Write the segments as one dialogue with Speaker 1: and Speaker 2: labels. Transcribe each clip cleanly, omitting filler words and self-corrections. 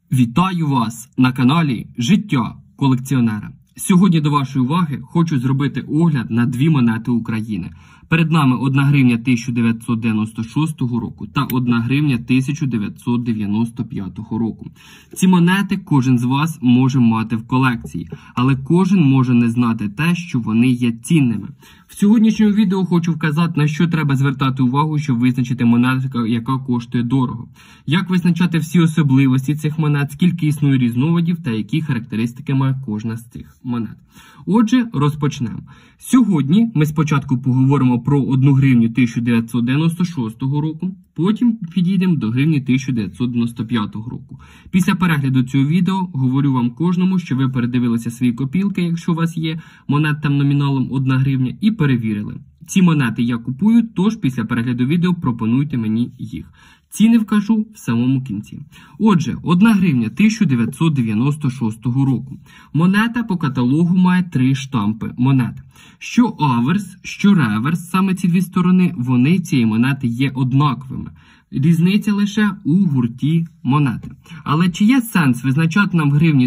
Speaker 1: Вітаю вас на каналі Життя колекціонера. Сьогодні до вашої уваги хочу зробити огляд на дві монети України. Перед нами 1 гривня 1996 року та 1 гривня 1995 року. Ці монети кожен з вас може мати в колекції, але кожен може не знати те, що вони є цінними. В сьогоднішньому відео хочу вказати, на що треба звертати увагу, щоб визначити монету, яка коштує дорого. Як визначати всі особливості цих монет, скільки існує різновидів та які характеристики має кожна з цих монет. Отже, розпочнемо. Сьогодні ми спочатку поговоримо про 1 гривню 1996 року, потім підійдемо до гривні 1995 року. Після перегляду цього відео говорю вам кожному, що ви передивилися свої копілки, якщо у вас є монет там номіналом 1 гривня, і перевірили. Ці монети я купую, тож після перегляду відео пропонуйте мені їх. Ціни вкажу в самому кінці. Отже, 1 гривня 1996 року. Монета по каталогу має 3 штампи монет. Що аверс, що реверс, саме ці дві сторони, вони цієї монети є однаковими. Різниця лише у гурті монети. Але чи є сенс визначати нам в гривні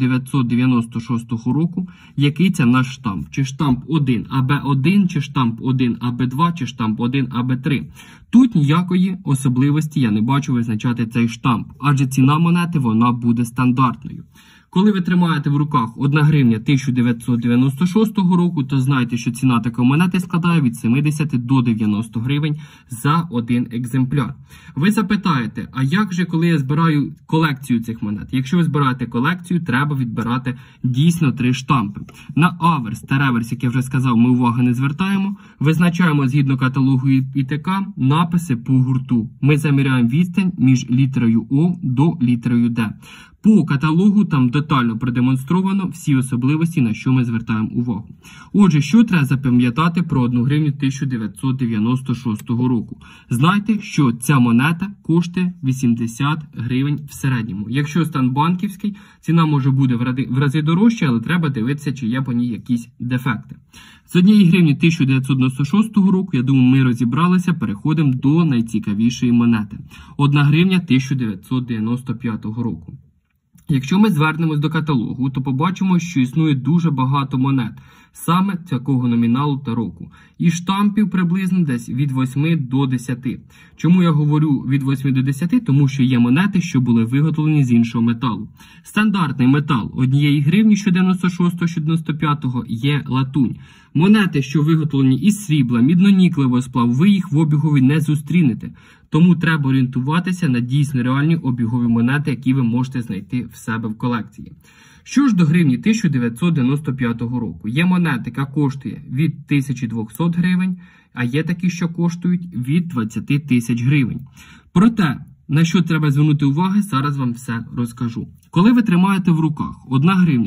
Speaker 1: 1996 року, який це наш штамп? Чи штамп 1 АБ1, чи штамп 1 АБ2, чи штамп 1 АБ3? Тут ніякої особливості я не бачу визначати цей штамп, адже ціна монети вона буде стандартною. Коли ви тримаєте в руках 1 гривня 1996 року, то знайте, що ціна такої монети складає від 70 до 90 гривень за один екземпляр. Ви запитаєте, а як же, коли я збираю колекцію цих монет? Якщо ви збираєте колекцію, треба відбирати дійсно 3 штампи. На аверс та реверс, як я вже сказав, ми уваги не звертаємо. Визначаємо згідно каталогу ІТК написи по гурту. Ми заміряємо відстань між літерою О до літерою Д. По каталогу там детально продемонстровано всі особливості, на що ми звертаємо увагу. Отже, що треба запам'ятати про 1 гривню 1996 року? Знайте, що ця монета коштує 80 гривень в середньому. Якщо стан банківський, ціна може бути в рази дорожча, але треба дивитися, чи є по ній якісь дефекти. З 1 гривні 1996 року, я думаю, ми розібралися, переходимо до найцікавішої монети. 1 гривня 1995 року. Якщо ми звернемось до каталогу, то побачимо, що існує дуже багато монет, саме такого номіналу та року. І штампів приблизно десь від 8 до 10. Чому я говорю від 8 до 10? Тому що є монети, що були виготовлені з іншого металу. Стандартний метал 1 гривні, що 96, що 95 є латунь. Монети, що виготовлені із срібла, мідно-нікелевого сплаву, ви їх в обігові не зустрінете. Тому треба орієнтуватися на дійсно реальні обігові монети, які ви можете знайти в себе в колекції. Що ж до гривні 1995 року? Є монета, яка коштує від 1200 гривень, а є такі, що коштують від 20 тисяч гривень. Проте, на що треба звернути увагу, зараз вам все розкажу. Коли ви тримаєте в руках 1 гривня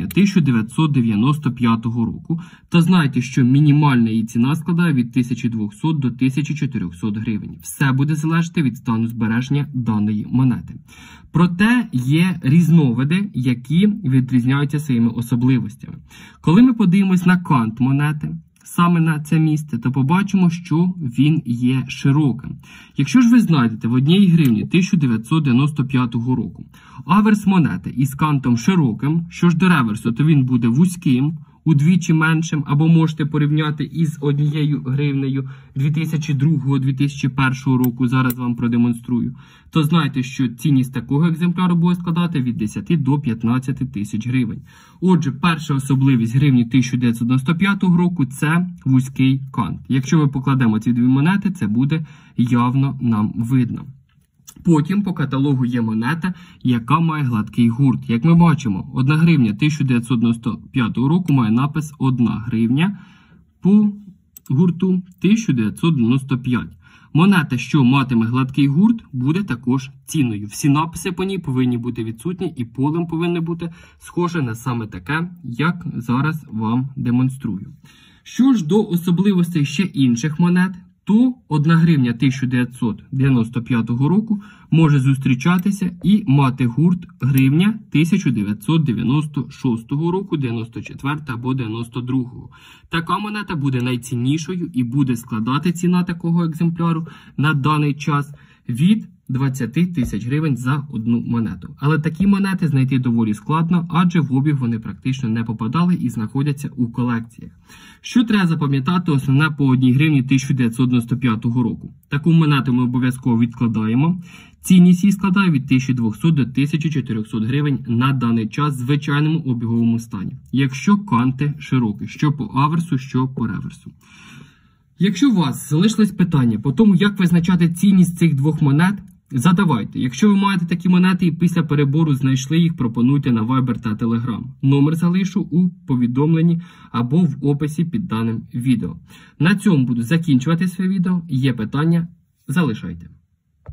Speaker 1: 1995 року, то знайте, що мінімальна її ціна складає від 1200 до 1400 гривень. Все буде залежати від стану збереження даної монети. Проте є різновиди, які відрізняються своїми особливостями. Коли ми подивимось на кант монети, саме на це місце, то побачимо, що він є широким. Якщо ж ви знайдете в 1 гривні 1995 року аверс монети із кантом широким, що ж до реверсу, то він буде вузьким, удвічі меншим, або можете порівняти із 1 гривнею 2002-2001 року, зараз вам продемонструю, то знайте, що цінність такого екземпляру буде складати від 10 до 15 тисяч гривень. Отже, перша особливість гривні 1995 року – це вузький кант. Якщо ми покладемо ці дві монети, це буде явно нам видно. Потім по каталогу є монета, яка має гладкий гурт. Як ми бачимо, 1 гривня 1995 року має напис 1 гривня по гурту 1995. Монета, що матиме гладкий гурт, буде також цінною. Всі написи по ній повинні бути відсутні і полем повинно бути схоже на саме таке, як зараз вам демонструю. Що ж до особливостей ще інших монет, то 1 гривня 1995 року може зустрічатися і мати гурт гривня 1996 року, 94 або 92. Така монета буде найціннішою і буде складати ціна такого екземпляру на даний час від 20 тисяч гривень за одну монету. Але такі монети знайти доволі складно, адже в обіг вони практично не попадали і знаходяться у колекціях. Що треба запам'ятати основне по 1 гривні 1995 року? Таку монету ми обов'язково відкладаємо. Цінність її складає від 1200 до 1400 гривень на даний час в звичайному обіговому стані. Якщо канти широкі, що по аверсу, що по реверсу. Якщо у вас залишились питання по тому, як визначати цінність цих двох монет, задавайте. Якщо ви маєте такі монети і після перебору знайшли їх, пропонуйте на Viber та Telegram. Номер залишу у повідомленні або в описі під даним відео. На цьому буду закінчувати своє відео. Є питання? Залишайте.